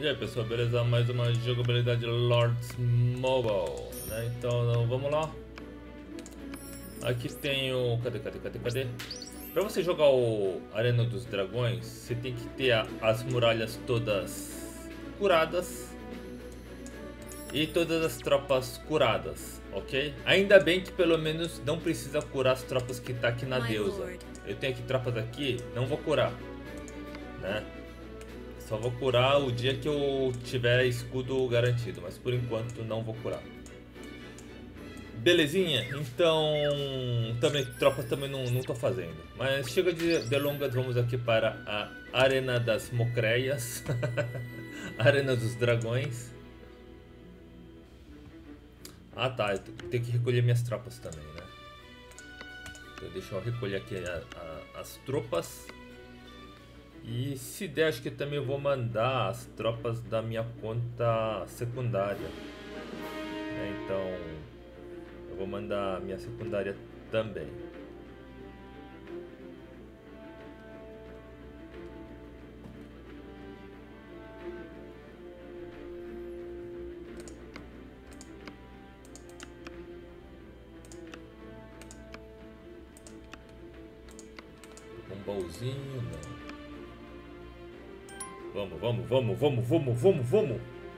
E aí pessoal, beleza? Mais uma jogabilidade Lords Mobile, né? Então vamos lá. Aqui tem o... Cadê? Pra você jogar o Arena dos Dragões, você tem que ter as muralhas todas curadas e todas as tropas curadas, ok? Ainda bem que pelo menos não precisa curar as tropas que tá aqui na deusa. Eu tenho aqui tropas aqui, não vou curar, né? Só vou curar o dia que eu tiver escudo garantido, mas por enquanto não vou curar. Belezinha? Então, também tropas também não tô fazendo. Mas chega de delongas, vamos aqui para a Arena das Mocreias. Arena dos Dragões. Ah tá, eu tenho que recolher minhas tropas também, né? Então, deixa eu recolher aqui as tropas. E se der, acho que também eu vou mandar as tropas da minha conta secundária. Então, eu vou mandar a minha secundária também. Um baúzinho, não. Vamos.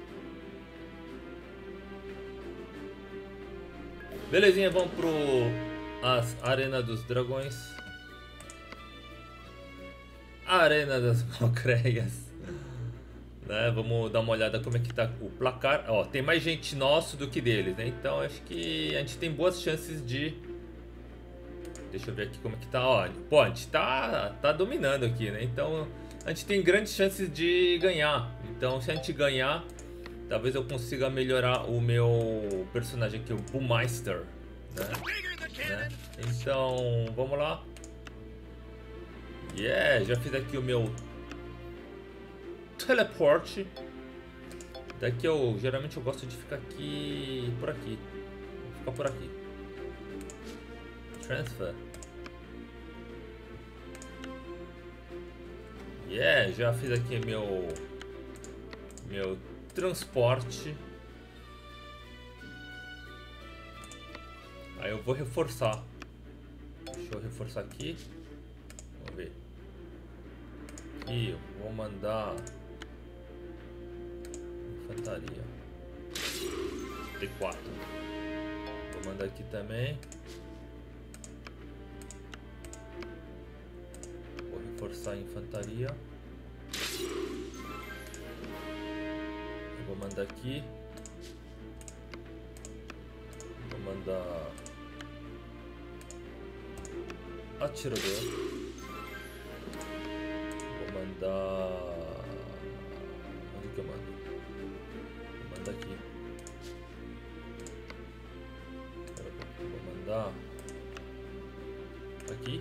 Belezinha, vamos pro as Arena dos Dragões. Arena das Mocreias. Né? Vamos dar uma olhada como é que tá o placar. Ó, tem mais gente nosso do que deles, né? Então acho que a gente tem boas chances de... Deixa eu ver aqui como é que tá. Ó, pô, a gente tá dominando aqui, né? Então a gente tem grandes chances de ganhar. Então se a gente ganhar, talvez eu consiga melhorar o meu personagem aqui, o Bullmeister, né? Então, vamos lá. Yeah, já fiz aqui o meu teleporte. Daqui eu, geralmente eu gosto de ficar aqui, por aqui. Vou ficar por aqui. Transfer. Yeah, já fiz aqui meu transporte. Aí eu vou reforçar. Deixa eu reforçar aqui. Vamos ver. Aqui eu vou mandar infantaria. T4. Vou mandar aqui também. Vou reforçar a infantaria. Vou mandar aqui. Vou mandar atirador. Vou mandar... Onde que eu mando? Vou mandar aqui. Vou mandar aqui.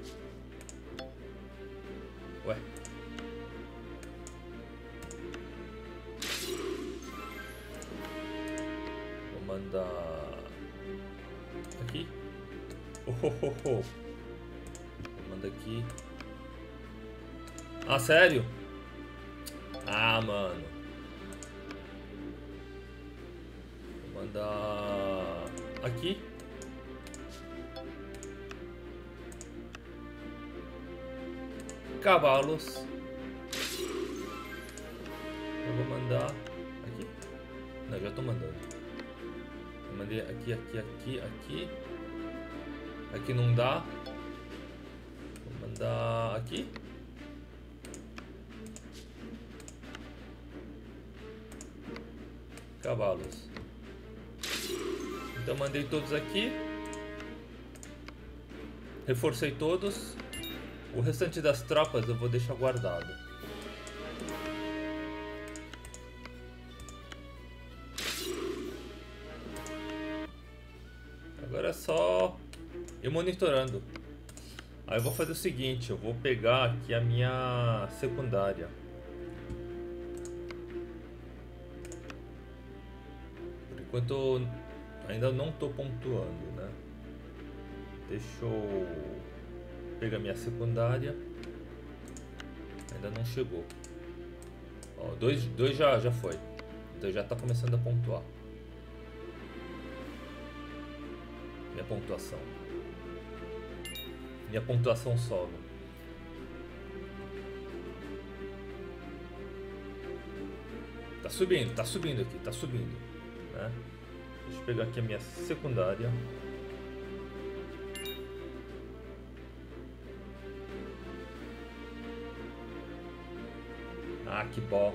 Ué. Vou mandar aqui. Vou mandar aqui. Ah, sério? Ah, mano. Vou mandar aqui. Cavalos. Eu vou mandar aqui. Não, já tô mandando. Eu mandei aqui. Aqui não dá. Vou mandar aqui. Cavalos. Então mandei todos aqui. Reforcei todos. O restante das tropas eu vou deixar guardado. Agora é só ir monitorando. Aí eu vou fazer o seguinte, eu vou pegar aqui a minha secundária. Por enquanto ainda não estou pontuando, né? Deixa eu pegar minha secundária. Ainda não chegou. Ó, dois já foi. Então já tá começando a pontuar. Minha pontuação. Minha pontuação solo. Tá subindo aqui, tá subindo. Né? Deixa eu pegar aqui a minha secundária. Ah, que bom.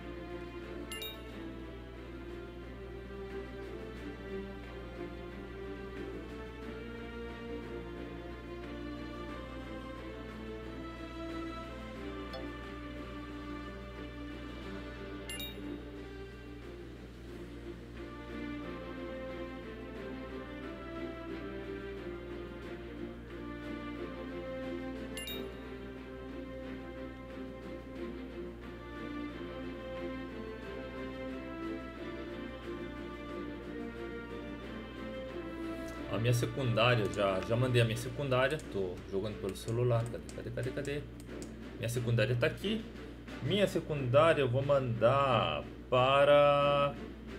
A minha secundária, já mandei a minha secundária. Tô jogando pelo celular. Cadê? Minha secundária tá aqui. Minha secundária eu vou mandar para...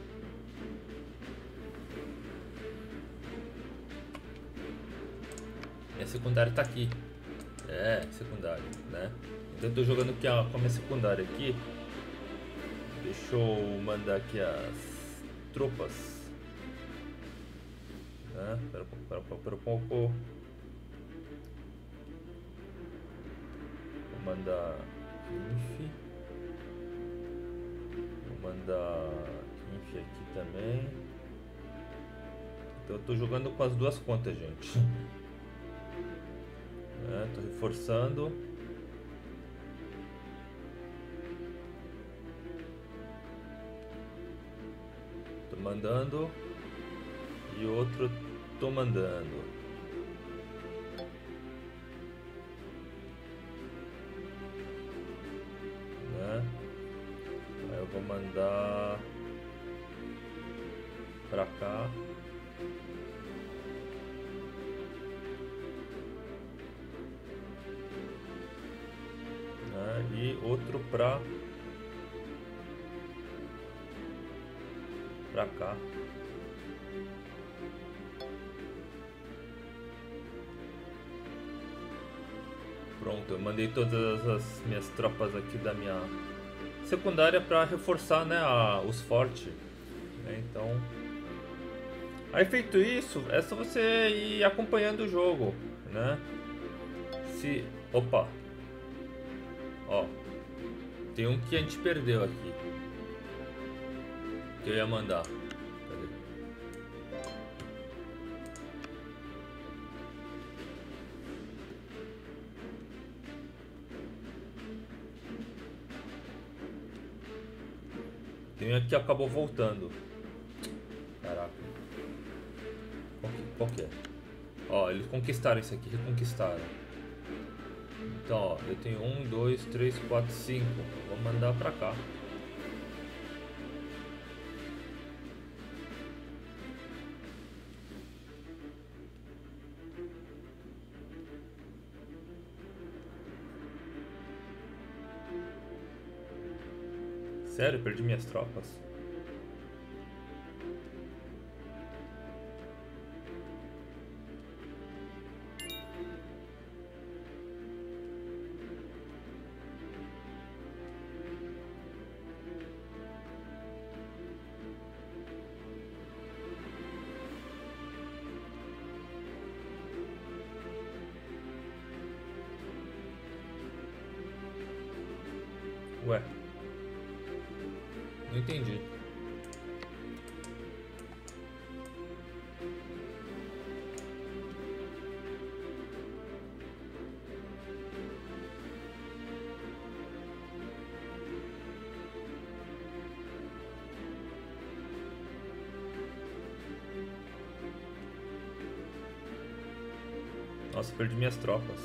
Minha secundária tá aqui. É, secundária, né? Então eu tô jogando aqui com a minha secundária aqui. Deixa eu mandar aqui as tropas. Espera um pouco. Vou mandar Inf. Vou mandar Inf aqui também. Então eu tô jogando com as duas contas, gente. Tô reforçando. Tô mandando. E outro tô mandando. Né? Aí eu vou mandar pra cá. Né? E outro pra cá. Pronto, eu mandei todas as minhas tropas aqui da minha secundária para reforçar, né, os fortes. Né? Então, aí feito isso, é só você ir acompanhando o jogo, né? Opa, ó, tem um que a gente perdeu aqui, que eu ia mandar. Tem um que acabou voltando. Caraca. Qual que é? Ó, eles conquistaram isso aqui, reconquistaram. Então, ó, eu tenho 1, 2, 3, 4, 5. Vou mandar pra cá. Sério, perdi minhas tropas. Ué. Não entendi. Nossa, perdi minhas tropas.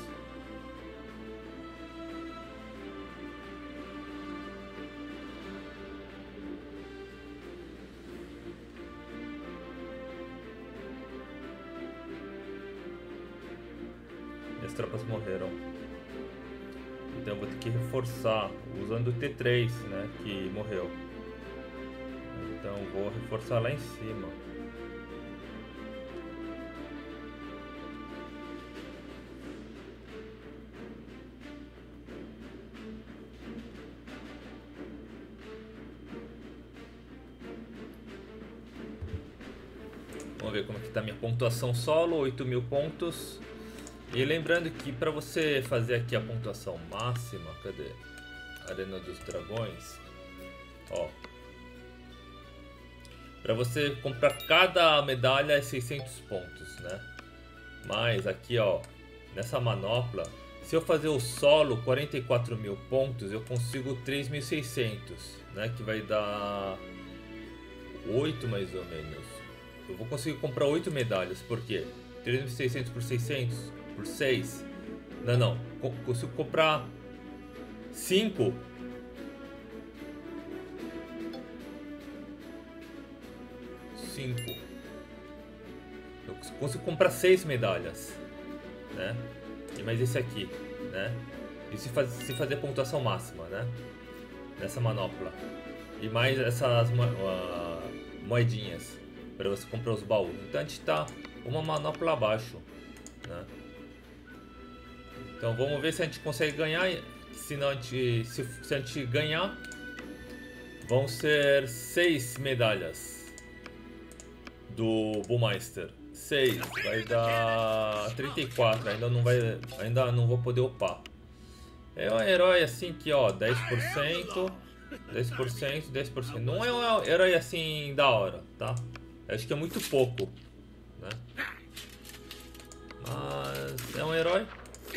Minhas tropas morreram. Então eu vou ter que reforçar usando o T3, né? Que morreu. Então vou reforçar lá em cima. Vamos ver como é que tá minha pontuação solo, 8.000 pontos. E lembrando que para você fazer aqui a pontuação máxima, cadê? Arena dos Dragões. Ó. Para você comprar cada medalha é 600 pontos, né? Mas aqui, ó, nessa manopla, se eu fazer o solo 44.000 pontos, eu consigo 3.600, né? Que vai dar 8 mais ou menos. Eu vou conseguir comprar 8 medalhas, por quê? 3.600 por 600 por 6. Não. Consigo comprar 5. Eu consigo comprar 6 medalhas, né? E mais esse aqui, né? E se fazer pontuação máxima, né? Nessa manopla. E mais essas moedinhas para você comprar os baús. Então a gente tá uma manopla abaixo, né? Então vamos ver se a gente consegue ganhar. Se a gente ganhar, vão ser 6 medalhas do Bullmeister. 6 vai dar 34. Ainda não vou poder upar. É um herói assim que, ó, 10%, 10%. Não é um herói assim da hora, tá? Acho que é muito pouco, né? Mas é um herói.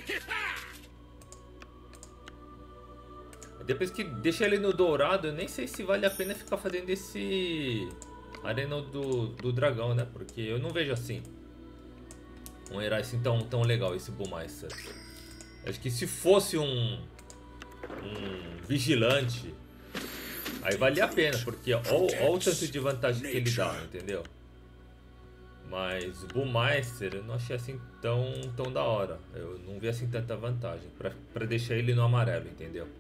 Depois que deixa ele no dourado, eu nem sei se vale a pena ficar fazendo esse Arena do Dragão, né? Porque eu não vejo assim um herói assim tão legal, esse Bullmeister. Acho que se fosse um vigilante, aí valia a pena, porque olha o tanto de vantagem que ele dá, entendeu? Mas o Bullmeister eu não achei assim tão da hora. Eu não vi assim tanta vantagem pra deixar ele no amarelo, entendeu?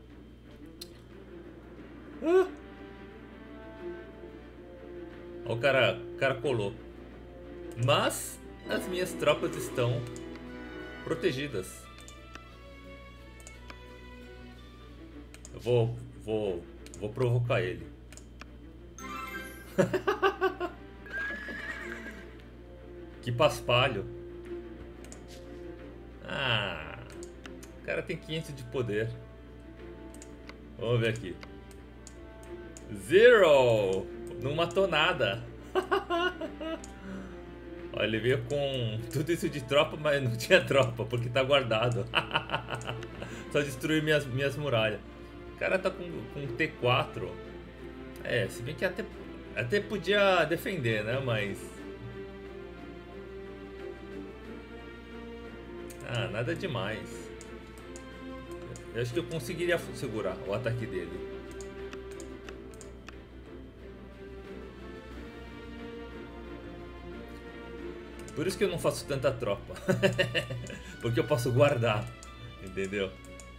O cara colou. Mas as minhas tropas estão protegidas. Eu vou provocar ele. Que paspalho. Ah, o cara tem 500 de poder. Vamos ver aqui. 0! Não matou nada. Olha, ele veio com tudo isso de tropa, mas não tinha tropa, porque tá guardado. Só destruiu minhas muralhas. O cara tá com T4. É, se bem que até podia defender, né? Mas... ah, nada demais. Eu acho que eu conseguiria segurar o ataque dele. Por isso que eu não faço tanta tropa. Porque eu posso guardar. Entendeu?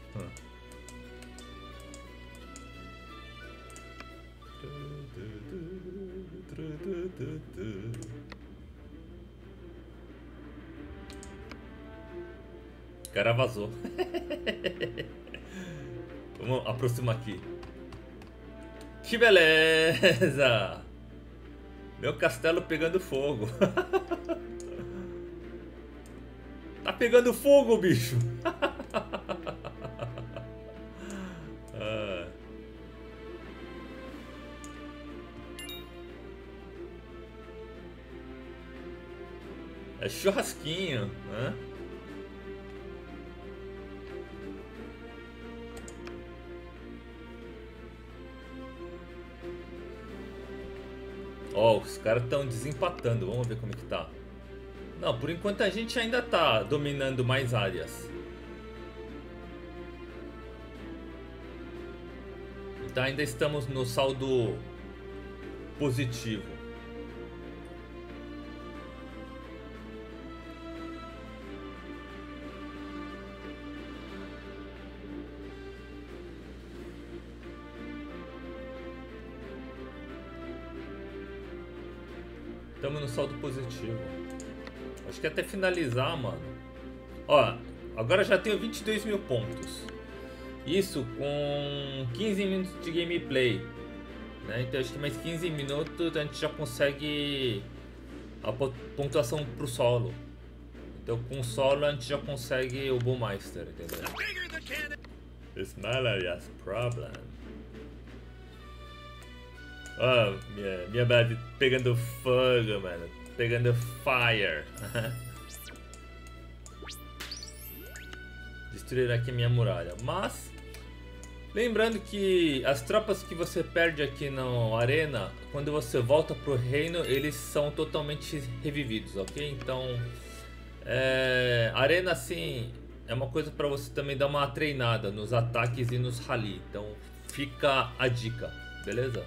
O cara vazou. Vamos aproximar aqui. Que beleza! Meu castelo pegando fogo. Tá pegando fogo, bicho. É churrasquinho, né? Ó, os caras estão desempatando. Vamos ver como é que tá. Não, por enquanto a gente ainda tá dominando mais áreas. Então ainda estamos no saldo positivo. Estamos no saldo positivo. Acho que até finalizar, mano. Ó, agora já tenho 22 mil pontos. Isso com 15 minutos de gameplay, né? Então acho que mais 15 minutos a gente já consegue a pontuação pro solo. Então com o solo a gente já consegue o Bullmeister, entendeu? It's Malaria's problem. Ó, minha base pegando fogo, mano. Pegando fire. Destruir aqui minha muralha. Mas lembrando que as tropas que você perde aqui na arena, quando você volta pro reino, eles são totalmente revividos, ok? Então arena assim é uma coisa para você também dar uma treinada nos ataques e nos rally. Então fica a dica, beleza?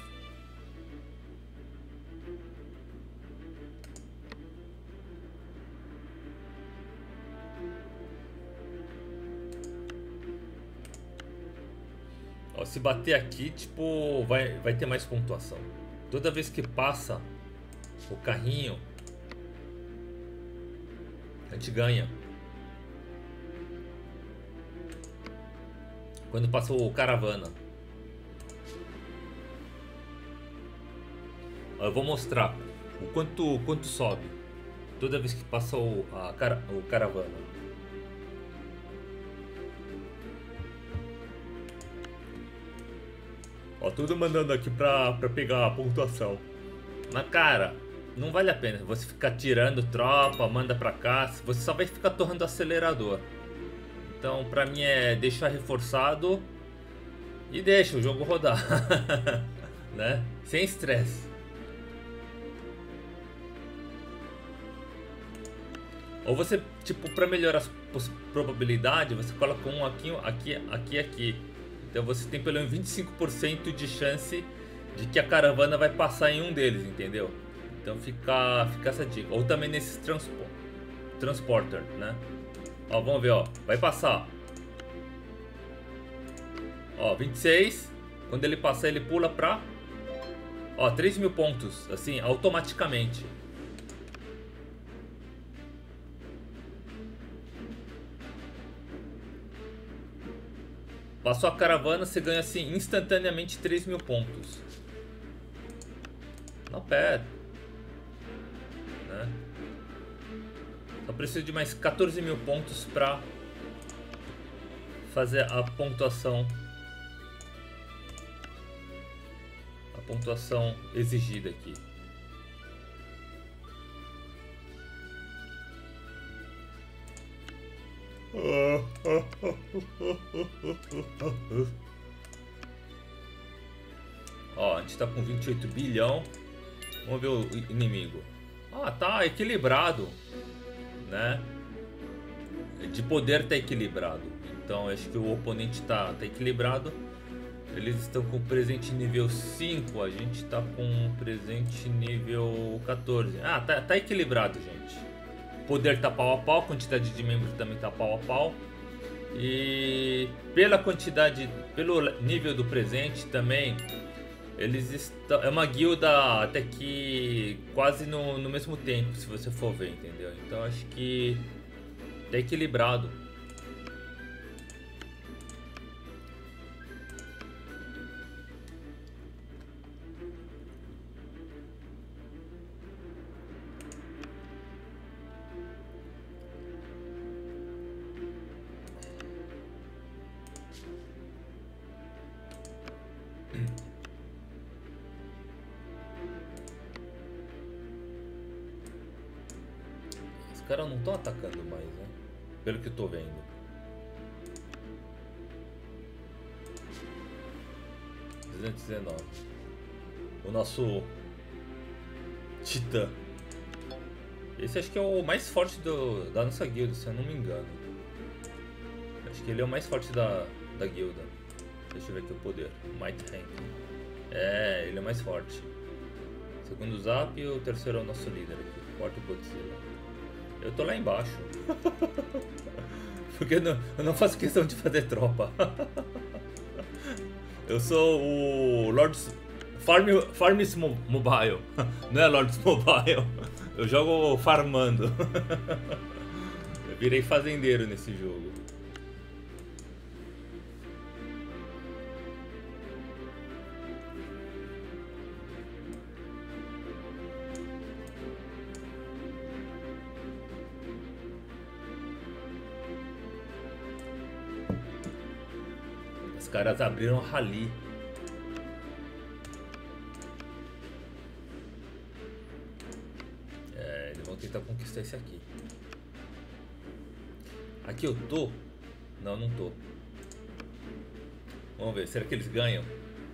Ó, se bater aqui, tipo, vai ter mais pontuação. Toda vez que passa o carrinho, a gente ganha. Quando passa o caravana. Ó, eu vou mostrar o quanto sobe toda vez que passa o caravana. Ó, tudo mandando aqui pra pegar a pontuação. Mas cara, não vale a pena você ficar tirando tropa, manda pra cá. Você só vai ficar torrando acelerador. Então pra mim é deixar reforçado e deixa o jogo rodar. Né? Sem estresse. Ou você, tipo, pra melhorar a probabilidade, você coloca um aqui. Então você tem pelo menos 25% de chance de que a caravana vai passar em um deles, entendeu? Então fica essa dica. Ou também nesses transporter, né? Ó, vamos ver, ó. Vai passar. Ó, 26. Quando ele passar, ele pula pra... Ó, 3 mil pontos, assim, automaticamente. Passou a caravana, você ganha assim instantaneamente 3 mil pontos. Not bad, né? Só preciso de mais 14 mil pontos para fazer a pontuação exigida aqui. Ó, a gente tá com 28 bilhão. Vamos ver o inimigo. Ah, tá equilibrado, né? De poder tá equilibrado. Então acho que o oponente tá equilibrado. Eles estão com presente nível 5. A gente tá com presente nível 14. Ah, tá equilibrado, gente. Poder tá pau a pau, quantidade de membros também tá pau a pau. E pela quantidade, pelo nível do presente também, eles estão, é uma guilda até que quase no mesmo tempo, se você for ver, entendeu? Então acho que tá equilibrado. Os caras não estão atacando mais, né? Pelo que eu tô vendo. O nosso Titã. Esse acho que é o mais forte da nossa guilda, se eu não me engano. Acho que ele é o mais forte da guilda. Deixa eu ver aqui o poder. Might Rank. É, ele é o mais forte. Segundo o Zap e o terceiro é o nosso líder aqui. Quarto Godzilla. Eu tô lá embaixo. Porque eu não faço questão de fazer tropa. Eu sou o Lord Farms Mobile. Não é Lords Mobile. Eu jogo farmando. Eu virei fazendeiro nesse jogo. Os caras abriram rally. Vou tentar conquistar esse aqui. Aqui eu tô? Não, não tô. Vamos ver, será que eles ganham?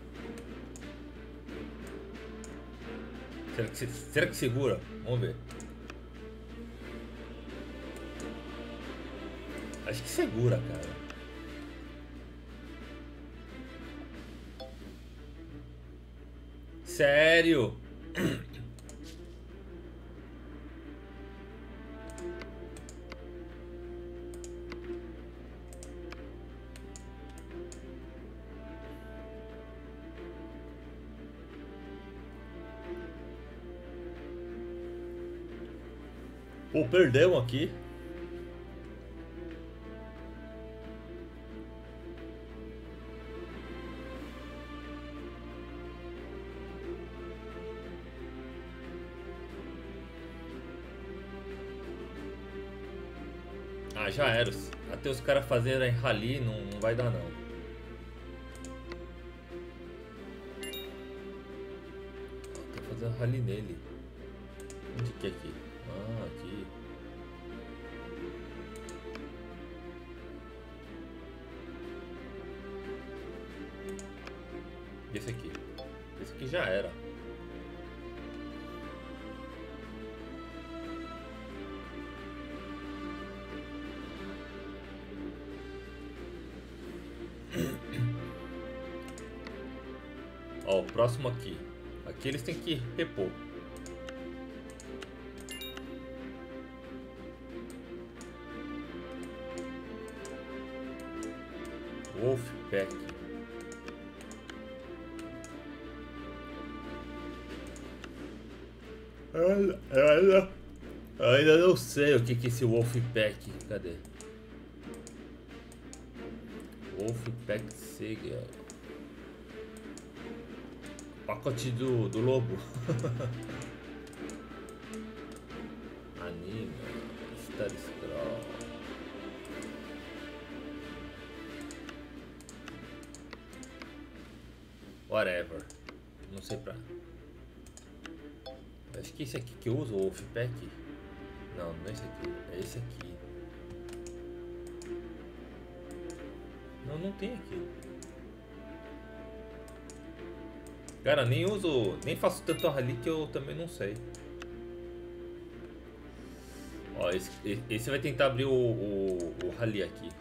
Será que segura? Vamos ver. Acho que segura, cara. Sério? Pô, perdemos aqui. Ah, já era. Até os caras fazerem rally não vai dar não. Tô fazendo rally nele. Onde que é aqui? Ah, aqui. Esse aqui. Esse aqui já era. Ó, o próximo aqui. Aqui eles têm que repor. Wolfpack. Eu ainda não sei o que é esse Wolfpack. Cadê? Wolfpack Sega. Pacote do lobo. Anima. Star Scroll. Whatever. Não sei pra. Acho que esse aqui que eu uso, o Wolfpack. Não, não é esse aqui. É esse aqui. Não tem aqui. Cara, nem uso. Nem faço tanto rally que eu também não sei. Ó, esse vai tentar abrir o rally aqui.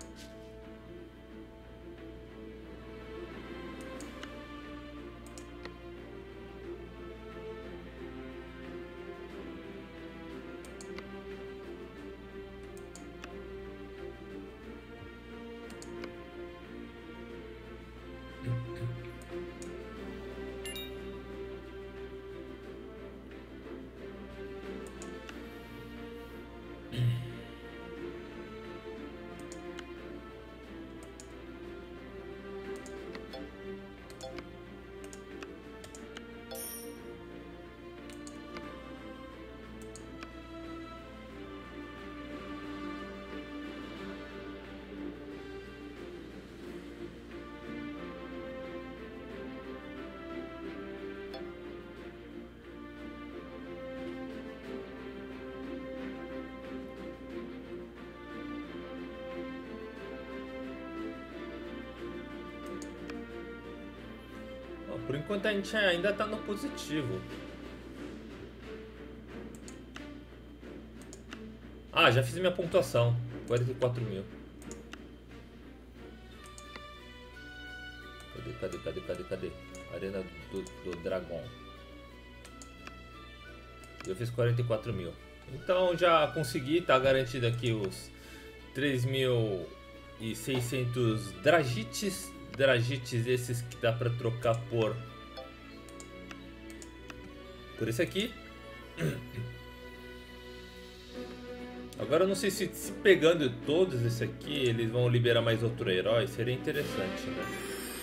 Por enquanto a gente ainda tá no positivo. Ah, já fiz minha pontuação. 44 mil. Cadê? Arena do Dragão. Eu fiz 44 mil. Então já consegui, tá garantido aqui os 3.600 dragites. Dragites esses que dá pra trocar por por esse aqui. Agora eu não sei se pegando todos esse aqui, eles vão liberar mais outro herói. Seria interessante, né?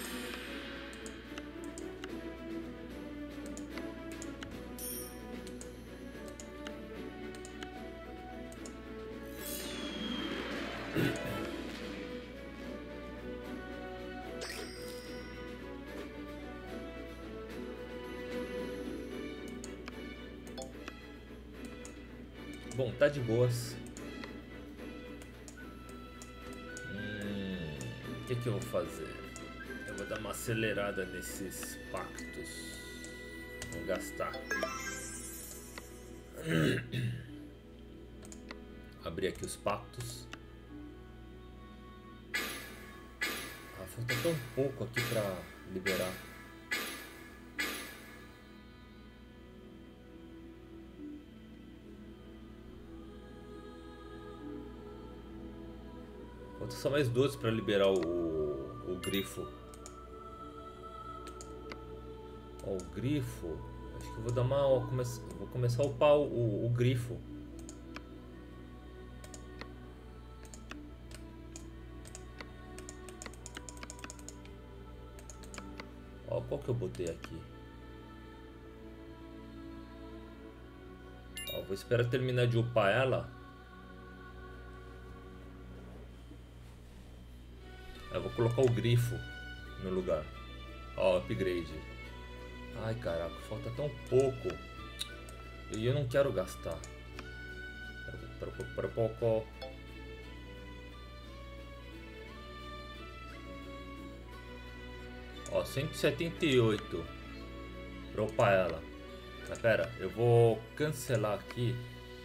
Bom, tá de boas. O que eu vou fazer? Eu vou dar uma acelerada nesses pactos. Vou gastar. Abrir aqui os pactos. Ah, falta tão pouco aqui pra liberar. Falta só mais 12 para liberar o grifo. Ó, o grifo. Acho que eu vou dar uma. Vou começar a upar o grifo. Ó, qual que eu botei aqui? Ó, vou esperar terminar de upar ela. Eu vou colocar o grifo no lugar. Ó, upgrade. Ai, caraca, falta tão pouco. E eu não quero gastar. Para pouco. Ó, 178 para upar ela. Mas pera, eu vou cancelar aqui.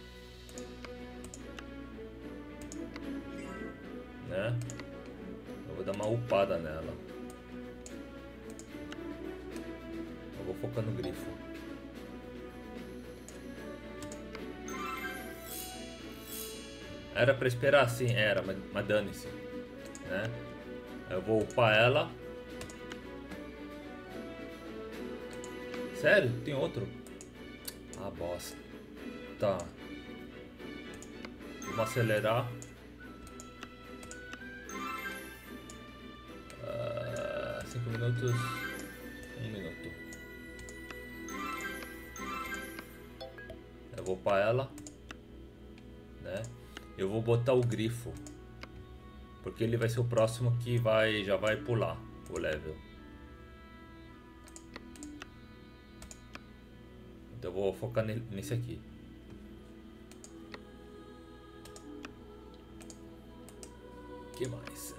Né? Vou dar uma upada nela. Eu vou focar no grifo. Era pra esperar? Sim, era, mas dane-se, né? Eu vou upar ela. Sério? Tem outro? Ah, bosta. Tá. Vamos acelerar. 5 minutos, 1 minuto. Eu vou upar ela, né? Eu vou botar o grifo, porque ele vai ser o próximo que já vai pular o level. Então eu vou focar nesse aqui. O que mais?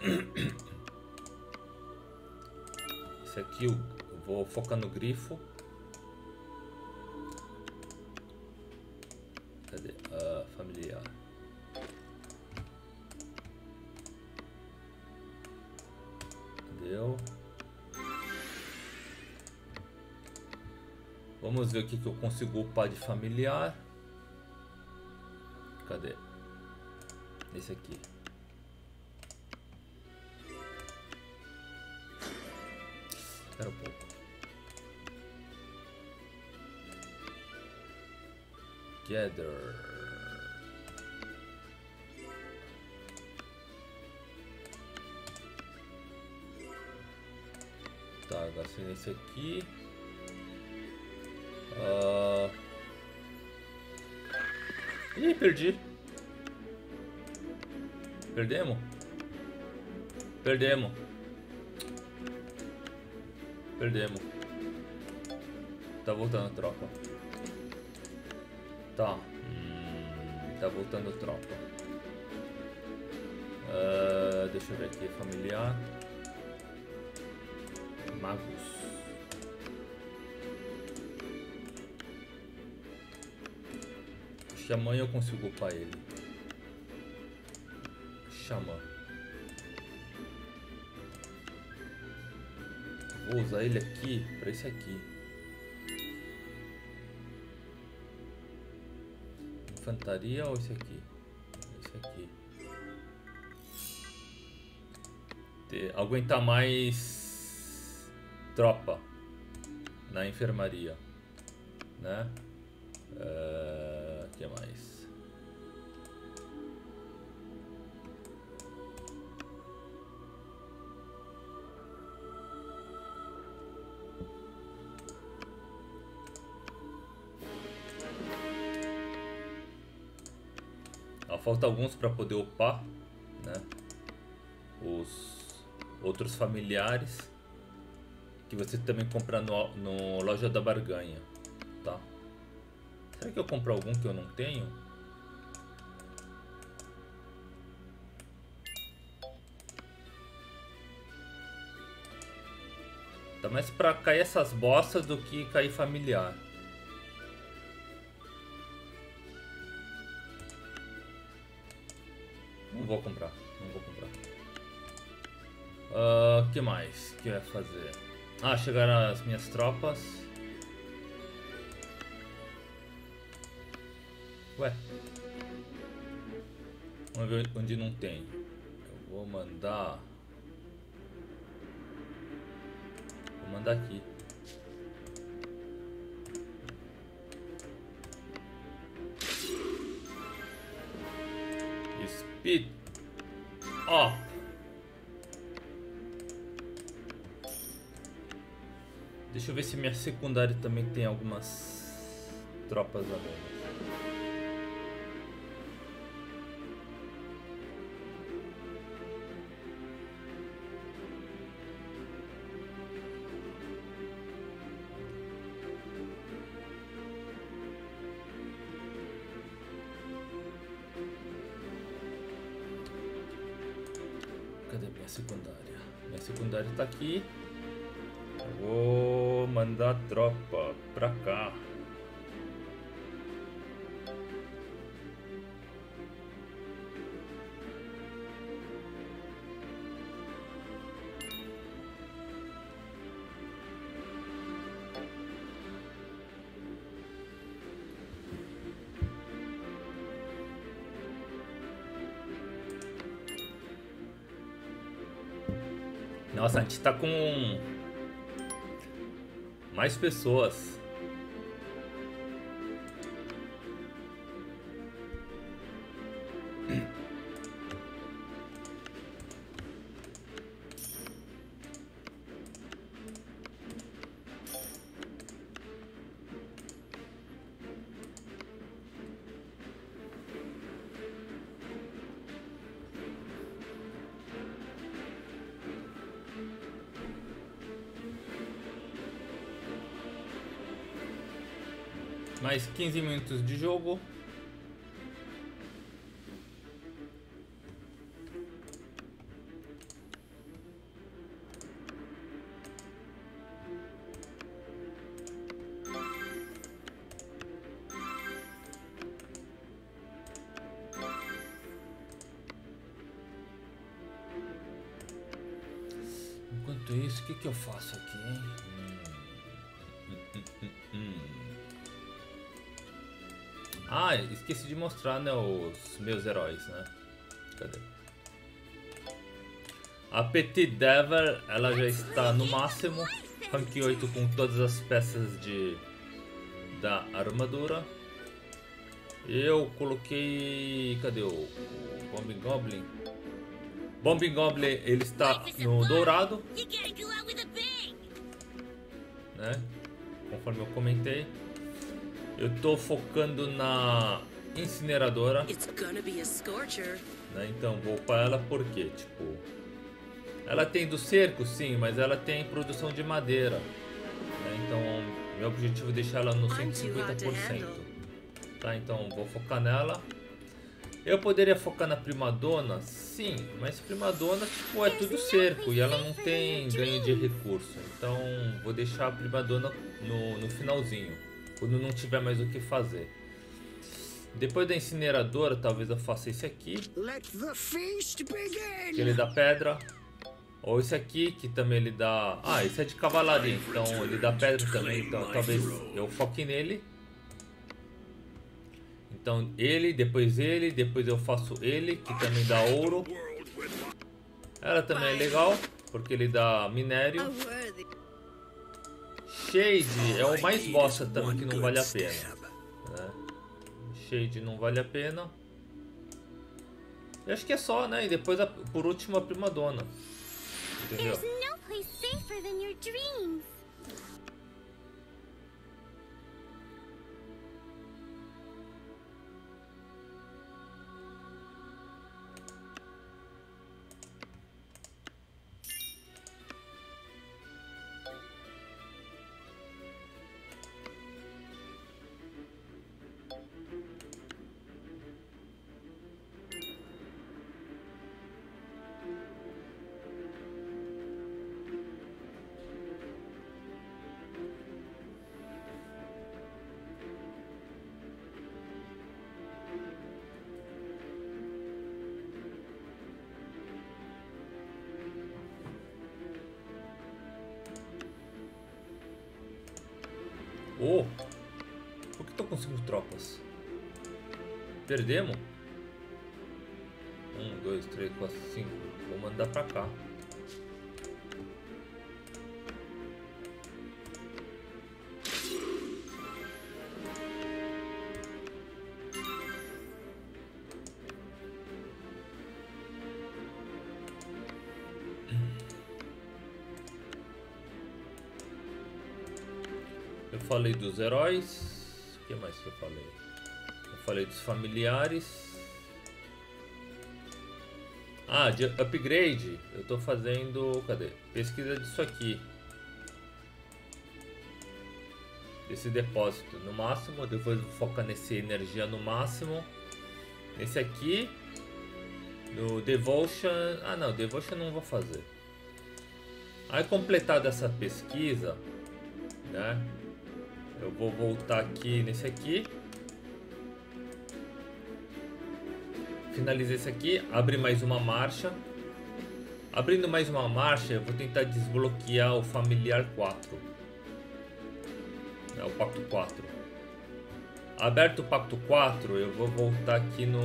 Esse aqui eu vou focar no grifo. Cadê? Familiar. Deu. Vamos ver o que eu consigo upar de familiar. Cadê? Esse aqui. Espera um pouco. Gather. Tá, gastei nesse aqui. Ih, perdi. Perdemos? Perdemos. Perdemos. Tá voltando a tropa. Tá. Tá voltando a tropa. Deixa eu ver aqui. Familiar. Magus. Acho que amanhã eu consigo upar ele. Xamã. Vou usar ele aqui para esse aqui. Infantaria ou esse aqui? Esse aqui. Aguentar mais tropa na enfermaria. né? Que mais? Falta alguns para poder upar, né? Os outros familiares que você também compra no Loja da Barganha, tá? Será que eu compro algum que eu não tenho? Tá mais pra cair essas bostas do que cair familiar. Não vou comprar, não vou comprar. Que mais que eu ia fazer? Ah, chegaram as minhas tropas. Ué. Vamos ver onde não tem. Eu vou mandar... Vou mandar aqui. Speed up. Deixa eu ver se minha secundária também tem algumas tropas a menos. Cadê minha secundária? Minha secundária tá aqui. Vou mandar tropa pra cá. Nossa, a gente tá com mais pessoas. Mais 15 minutos de jogo. Enquanto isso, o que eu faço aqui, hein? Ah, esqueci de mostrar, né, os meus heróis, né? Cadê? A Petit Devil, ela já está no máximo. Rank 8 com todas as peças da armadura. Eu coloquei... Cadê o Bombing Goblin? Bombing Goblin, ele está no dourado, né? Conforme eu comentei. Eu tô focando na incineradora, né? Então vou upar ela porque, tipo, ela tem do cerco, sim, mas ela tem produção de madeira, né? Então meu objetivo é deixar ela no 150%, tá? Então vou focar nela. Eu poderia focar na Primadona, sim, mas Primadona, tipo, é tudo cerco e ela não tem ganho de recurso. Então vou deixar a Primadona no finalzinho, quando não tiver mais o que fazer. Depois da incineradora, talvez eu faça esse aqui, que ele dá pedra. Ou esse aqui, que também ele dá... Ah, esse é de cavalaria, então ele dá pedra também, então talvez eu foque nele. Então depois eu faço ele, que também dá ouro. Ela também é legal, porque ele dá minério. Shade é o mais bosta também, que não vale a pena, né? Shade não vale a pena. Eu acho que é só, né? E depois, por último, a Prima Donna. Entendeu? Oh, por que tô com 5 tropas? Perdemos? 1, 2, 3, 4, 5. Vou mandar pra cá. Eu falei dos heróis. O que mais que eu falei? Eu falei dos familiares. Ah, de upgrade. Eu tô fazendo... Cadê? Pesquisa disso aqui. Esse depósito no máximo. Depois vou focar nesse energia no máximo. Esse aqui. No Devotion. Ah não, Devotion não vou fazer. Aí completada essa pesquisa, né? Eu vou voltar aqui nesse aqui. Finalizei esse aqui. Abrir mais uma marcha. Abrindo mais uma marcha, eu vou tentar desbloquear o Familiar 4. É o Pacto 4. Aberto o Pacto 4, eu vou voltar aqui no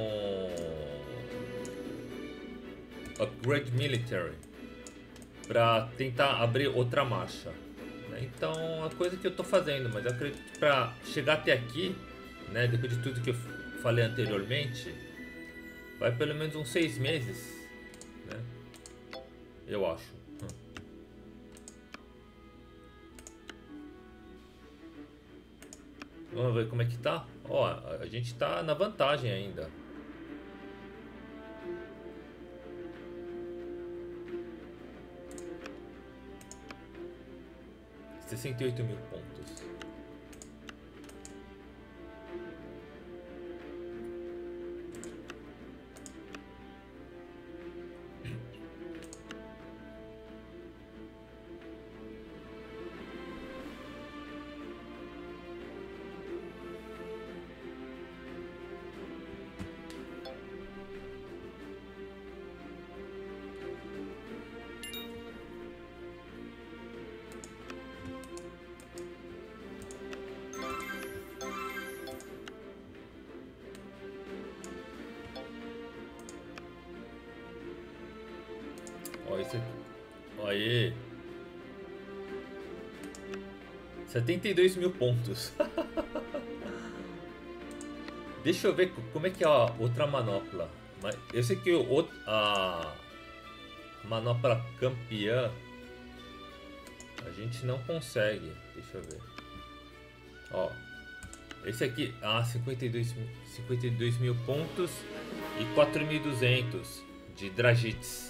Upgrade Military para tentar abrir outra marcha. Então, a coisa que eu tô fazendo, mas eu acredito que para chegar até aqui, né, depois de tudo que eu falei anteriormente, vai pelo menos uns 6 meses, né? Eu acho. Vamos ver como é que tá. Ó, a gente tá na vantagem ainda. $68 mil pontos. Ó, esse aqui. Aí. 72 mil pontos. Deixa eu ver como é que é a outra manopla. Eu sei que a manopla campeã a gente não consegue. Deixa eu ver. Ó. Esse aqui. Ah, 52 mil pontos e 4.200 de Dragits.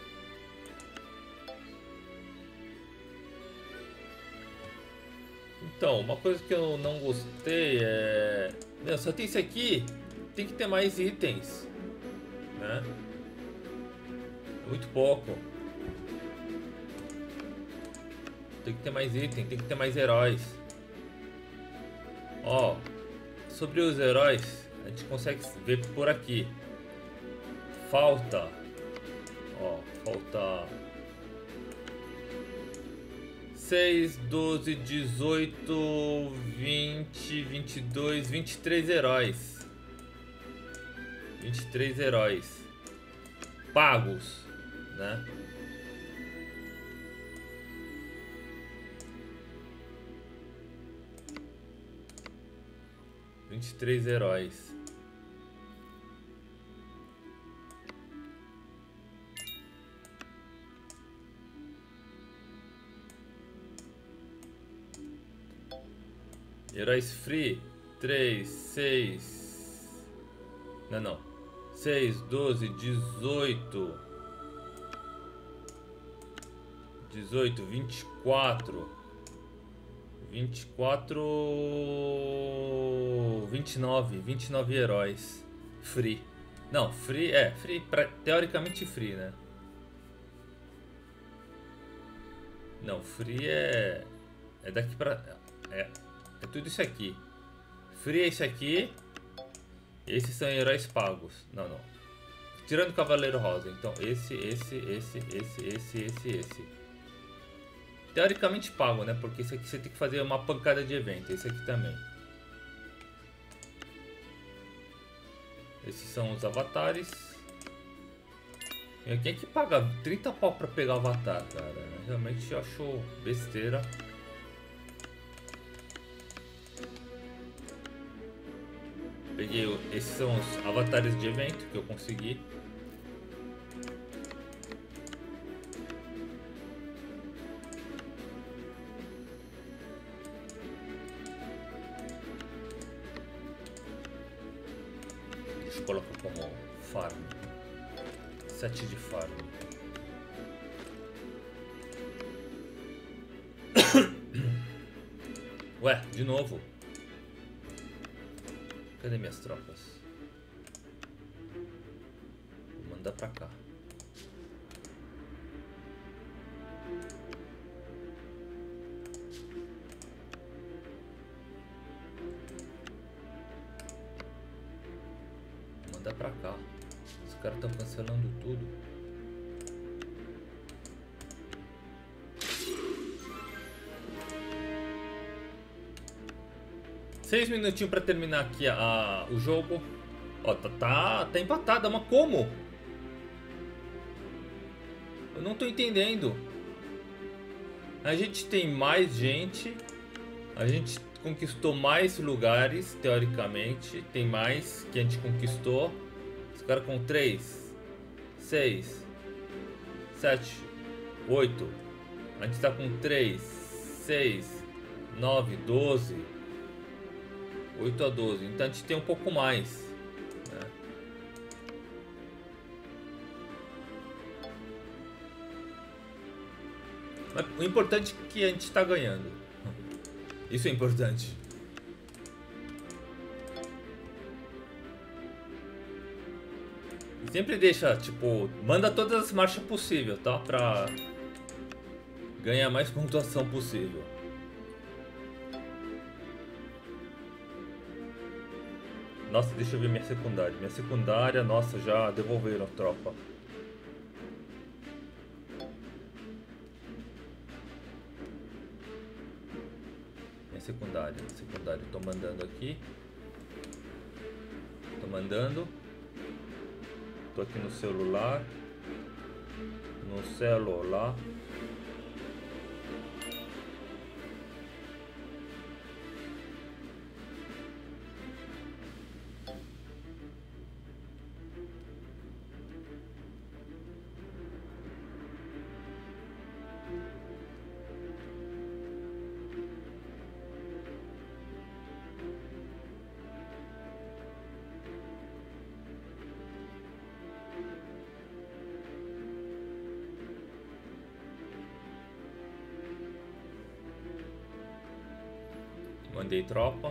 Então, uma coisa que eu não gostei é... Não, só tem isso aqui, tem que ter mais itens, né? É muito pouco. Tem que ter mais itens, tem que ter mais heróis. Ó, sobre os heróis, a gente consegue ver por aqui. Falta... Ó, falta... 6, 12, 18, 20, 22, 23 heróis. 23 heróis pagos, né? 23 heróis. Heróis free. 3, 6. Não. 6, 12, 18. 18, 24. 29 heróis. Free. Não, free free, teoricamente free, né? Não, free é daqui pra... É tudo isso aqui. Free é isso aqui. Esses são heróis pagos. Não. Tirando o Cavaleiro Rosa. Então esse. Teoricamente pago, né? Porque esse aqui você tem que fazer uma pancada de evento. Esse aqui também. Esses são os avatares. Quem é que paga 30 pau pra pegar o avatar, cara? Realmente eu acho besteira. Peguei, esses são os avatares de evento que eu consegui. Deixa eu colocar como farm. 7 de farm. Ué, de novo. Cadê minhas tropas? Vou mandar pra cá. Vou mandar pra cá. Os caras estão cancelando tudo. Seis minutinhos pra terminar aqui o jogo. Ó, tá empatado, mas como? Eu não tô entendendo. A gente tem mais gente. A gente conquistou mais lugares, teoricamente. Tem mais que a gente conquistou. Os caras com 3, 6, 7, 8. A gente tá com 3, 6, 9, 12. 8 a 12, então a gente tem um pouco mais, né? Mas o importante é que a gente está ganhando. Isso é importante. Sempre deixa, tipo, manda todas as marchas possíveis, tá? Pra ganhar mais pontuação possível. Nossa, deixa eu ver minha secundária. Minha secundária, nossa, já devolveram a tropa. Minha secundária, tô mandando aqui. Tô mandando. Tô aqui no celular. Mandei tropa.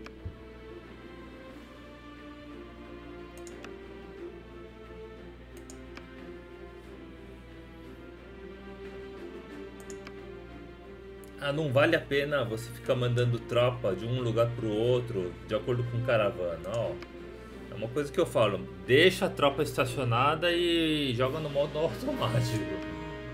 Ah, não vale a pena você ficar mandando tropa de um lugar pro outro de acordo com caravana, ó. É uma coisa que eu falo, deixa a tropa estacionada e joga no modo automático.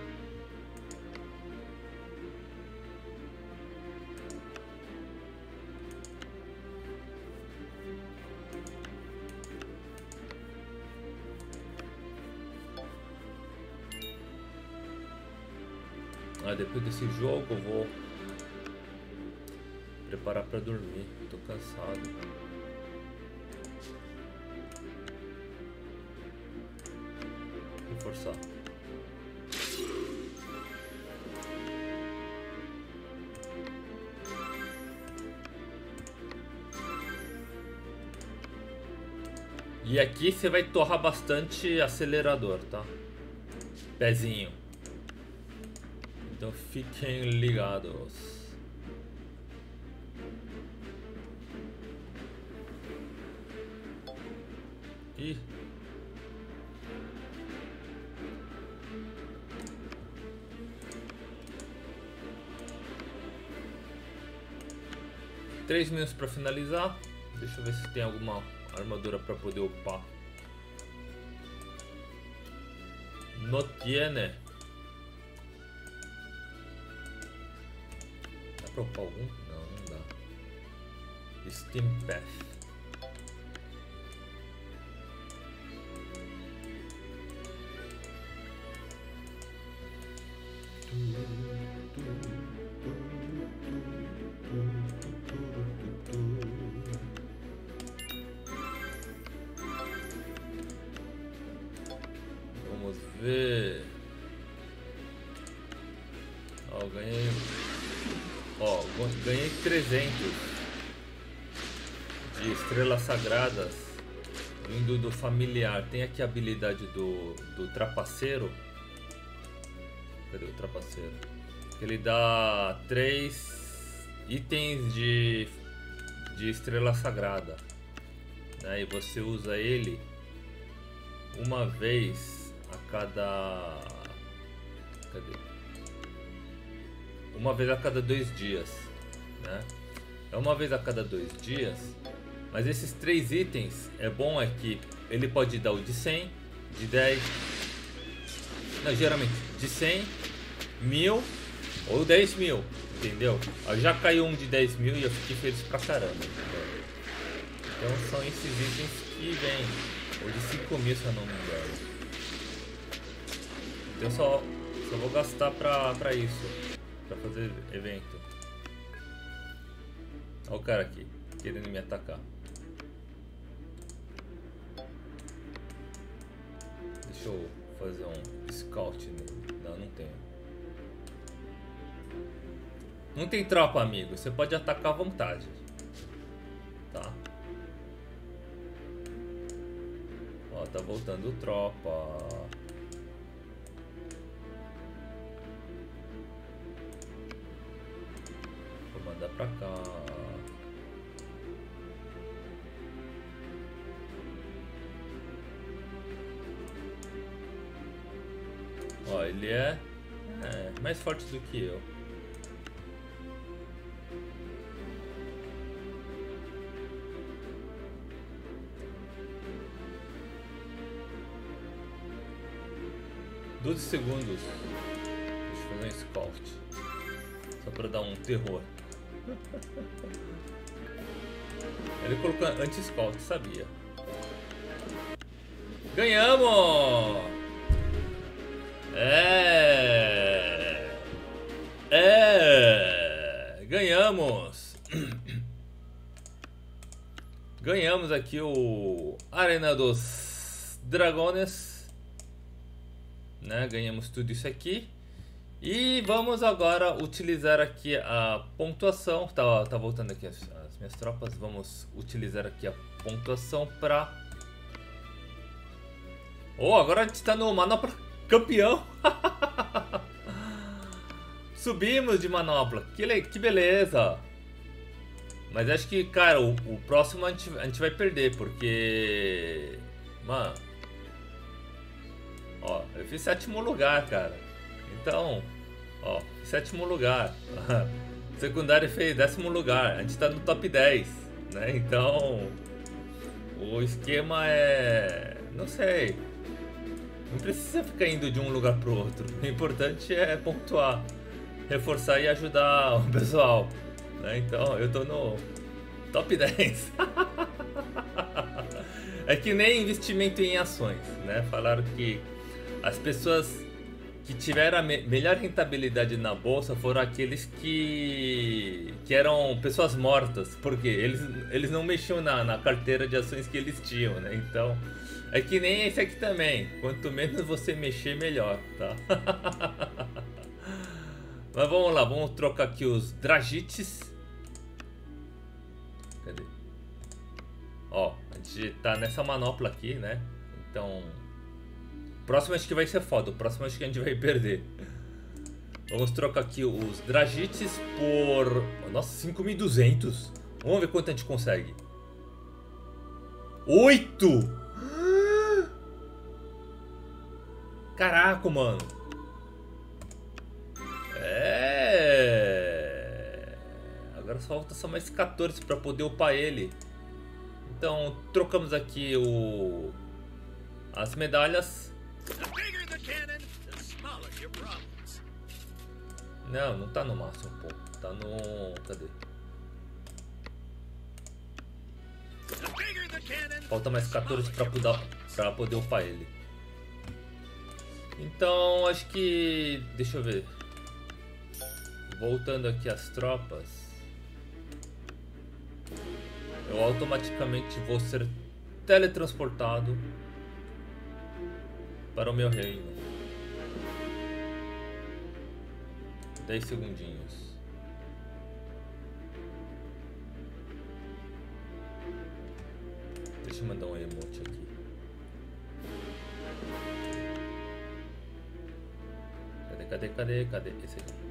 Depois desse jogo eu vou preparar pra dormir, tô cansado. reforçar. E aqui você vai torrar bastante acelerador, tá? Pezinho. Então fiquem ligados. Ih. Três minutos para finalizar. Deixa eu ver se tem alguma armadura para poder upar. No tiene. Dá pra upar algum? Não, não dá. Steam Path. Vamos ver. Ó, ganhei 300 de estrelas sagradas vindo do familiar. Tem aqui a habilidade do trapaceiro. Cadê o trapaceiro? Ele dá 3 itens de estrela sagrada, né? E você usa ele uma vez a cada... Cadê? Uma vez a cada 2 dias, né? É uma vez a cada 2 dias. Mas esses 3 itens, é bom é que ele pode dar o de 100, de 10... Não, geralmente de 100, 1000 ou 10 mil, entendeu? Já caiu um de 10 mil e eu fiquei feliz pra caramba, entendeu? Então são esses itens que vêm, ou de 5 mil se eu não me engano. Então só vou gastar pra isso, pra fazer evento. Olha o cara aqui, querendo me atacar. Deixa eu fazer um scout nele. Não, não tenho. Não tem tropa, amigo. Você pode atacar à vontade. Tá? Ó, tá voltando tropa. Vou mandar pra cá. Ó, ele é mais forte do que eu. $12 segundos. Deixa eu fazer um scout. Só pra dar um terror. Ele colocou anti-scout, sabia. Ganhamos! Ganhamos. Ganhamos aqui o Arena dos Dragones, né? Ganhamos tudo isso aqui. E vamos agora utilizar aqui a pontuação. Tá voltando aqui as minhas tropas. Vamos utilizar aqui a pontuação para... Oh, agora a gente tá no manopla campeão. Subimos de manopla. Que beleza. Mas acho que, cara, o próximo a gente vai perder, porque... Mano... Ó, eu fiz 7º lugar, cara. Então, ó, 7º lugar. O secundário fez 10º lugar. A gente tá no top 10, né? Então, o esquema é... Não sei. Não precisa ficar indo de um lugar pro outro. O importante é pontuar, reforçar e ajudar o pessoal, né? Então, eu tô no top 10. É que nem investimento em ações, né? Falaram que as pessoas que tiveram a melhor rentabilidade na bolsa foram aqueles que eram pessoas mortas, porque eles não mexiam na carteira de ações que eles tinham, né? Então, é que nem esse aqui também. Quanto menos você mexer, melhor, tá? Mas vamos lá, vamos trocar aqui os Dragites. Cadê? Ó, a gente tá nessa manopla aqui, né? Então, o próximo acho que vai ser foda. O próximo acho que a gente vai perder. Vamos trocar aqui os Dragites por... Nossa, 5.200. Vamos ver quanto a gente consegue. 8! Caraca, mano. Agora só falta só mais 14 para poder upar ele. Então trocamos aqui as medalhas. Não tá no máximo, pô. Tá no... Cadê? Falta mais 14 para poder upar ele. Então acho que... Deixa eu ver. Voltando aqui às tropas, eu automaticamente vou ser teletransportado para o meu reino. 10 segundinhos. Deixa eu mandar um emote aqui. Cadê? Esse aqui.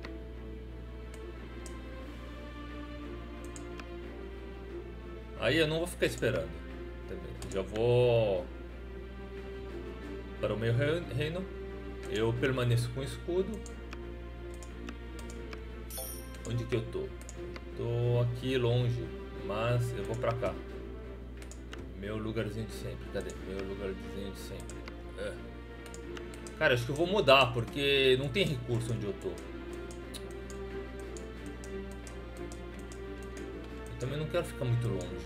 Aí eu não vou ficar esperando. Já vou para o meu reino. Eu permaneço com o escudo. Onde que eu tô? Tô aqui longe, mas eu vou pra cá. Meu lugarzinho de sempre. Cadê? Meu lugarzinho de sempre. Cara, acho que eu vou mudar, porque não tem recurso onde eu tô. Eu também não quero ficar muito longe.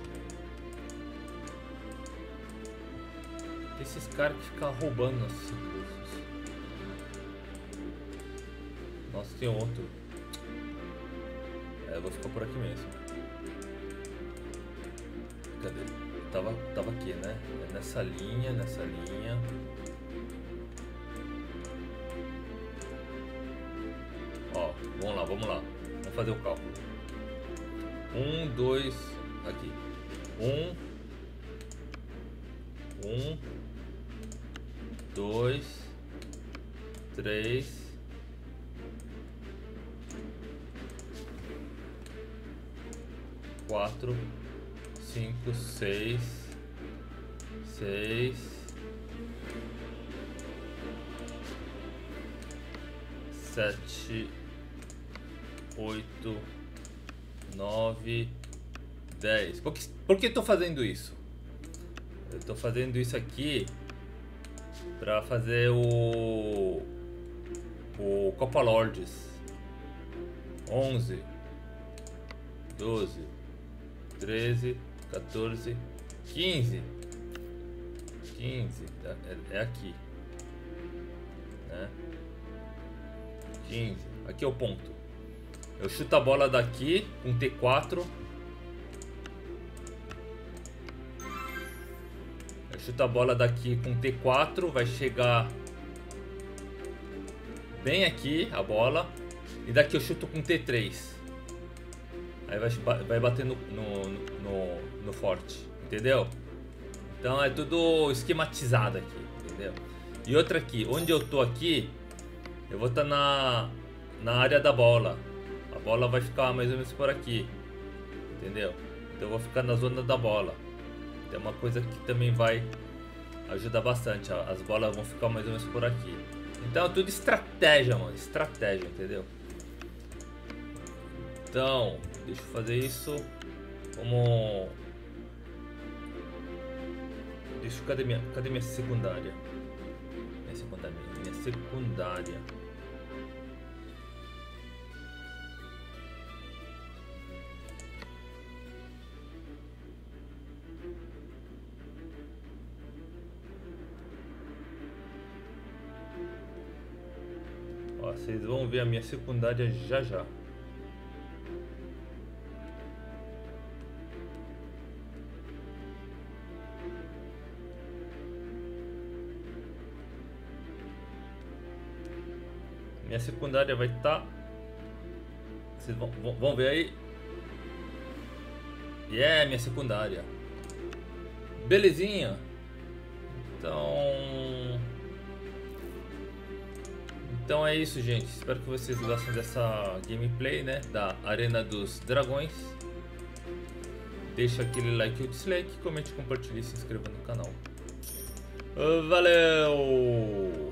Tem esses caras que ficam roubando nossos recursos. Nossa, tem outro. Eu vou ficar por aqui mesmo. Cadê? Tava aqui, né? Nessa linha. Ó, vamos lá. Vamos fazer o cálculo. 1, 2, aqui. 1, 2, 3, 4, 5, 6, 7, 8, 9, 10. Por que eu tô fazendo isso? Eu tô fazendo isso aqui pra fazer o Copa Lords. 11, 12, 13, 14, 15. É aqui, né? 15. Aqui é o ponto. Eu chuto a bola daqui com T4. Eu chuto a bola daqui com T4. Vai chegar bem aqui a bola. E daqui eu chuto com T3. Aí vai bater no forte. Entendeu? Então é tudo esquematizado aqui. Entendeu? E outra aqui. Onde eu tô aqui, eu vou estar na área da bola. A bola vai ficar mais ou menos por aqui. Entendeu? Então eu vou ficar na zona da bola. Tem uma coisa que também vai ajudar bastante. As bolas vão ficar mais ou menos por aqui. Então é tudo estratégia, mano. Estratégia, entendeu? Então, deixa eu fazer isso. Como... Cadê minha secundária? Minha secundária. Vocês vão ver a minha secundária já já. Minha secundária vai estar... Vocês vão ver aí. E é minha secundária. Belezinha. Então é isso, gente. Espero que vocês gostem dessa gameplay, né? Da Arena dos Dragões. Deixa aquele like ou dislike, comente, compartilhe e se inscreva no canal. Valeu!